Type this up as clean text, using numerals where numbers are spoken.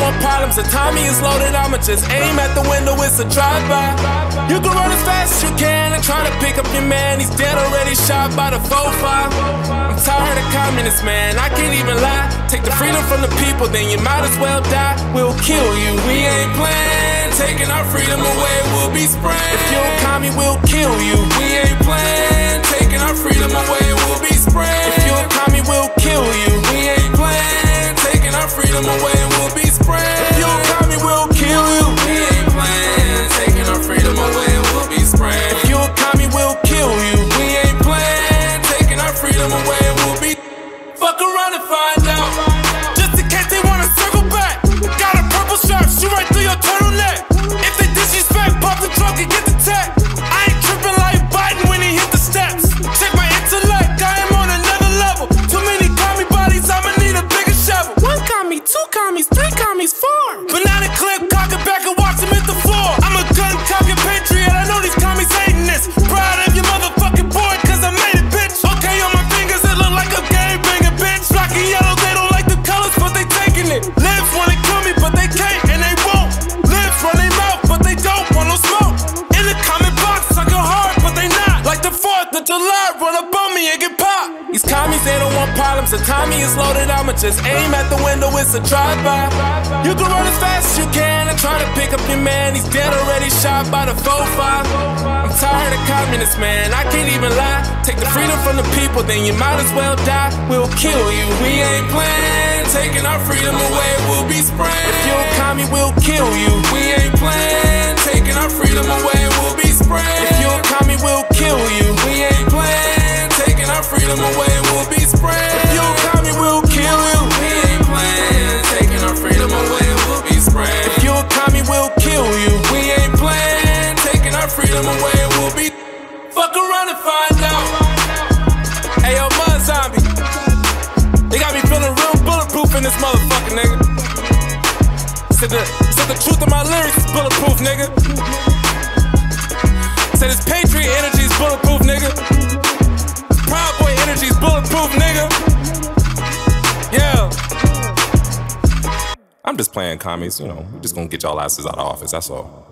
want problems. The Tommy is loaded, I'ma just aim at the window, it's a drive-by. You can run as fast as you can and try to pick up your man. He's dead already, shot by the 4-5. I'm tired of communists, man, I can't even lie. Take the freedom from the people, then you might as well die. We'll kill you, we ain't playing. Taking our freedom away, we'll be spraying. If you don't call me, we'll kill you. We ain't playing. Taking our freedom away, we'll be spraying. If you don't call me, we'll kill you. We ain't playing. Taking our freedom away, we'll be spraying. If you don't call me, we'll kill you. We ain't playing. Taking our freedom away, we'll be spraying. If you don't call me, we'll kill you. We ain't playing. Taking our freedom away, we'll be. Fuck around and find out. Just in case they wanna circle back. Got a purple shirt, shoot right through your turtleneck. If they disrespect, pop the trunk and get the tech. I ain't tripping like Biden when he hit the steps. Check my intellect, I am on another level. Too many commie bodies, I'ma need a bigger shovel. 1 commie, 2 commies, 3 commies, 4. Banana clip, cock it back and watch him hit the floor. I'm a gun-cocking patriot, I know these commies hating this. Proud of your motherfucking boy, cause I made it, bitch. Okay, on my fingers, it look like a game banger, bitch. Black and yellow, they don't like the colors, but they taking it. Lives wanna kill me, but they can't and they won't. Lives run their mouth, but they don't want no smoke. In the comment box, I go hard, but they not. Like the 4th of July, run up on me and get popped. These commies, they don't want problems. The Tommy is loaded, I'ma just aim at the window, it's a drive-by. You can run as fast as you can and try to pick up your man. He's dead already, shot by the 4-5. I'm tired of communists, man, I can't even lie. Take the freedom from the people, then you might as well die. We'll kill you, we ain't playing. Taking our freedom away, we'll be spraying. If you don't call me, we'll kill you. We ain't playing. Taking our freedom away, we'll be spraying. If you don't call me, we'll kill you. We ain't playing. Taking our freedom away, we'll be spraying. If you don't call me, we'll kill you. We ain't playing. Taking our freedom away, we'll be spraying. If you don't call me, we'll kill you. We ain't playing. Taking our freedom away, we'll be. Fuck around and find out. Hey yo, Mud Zombie, they got me feeling real bulletproof in this motherfucker, nigga. Said the truth of my lyrics is bulletproof, nigga. Said this Patriot energy is bulletproof, nigga. Proud Boy energy is bulletproof, nigga. Yeah. I'm just playing, commies, you know. We're just gonna get y'all asses out of office, that's all.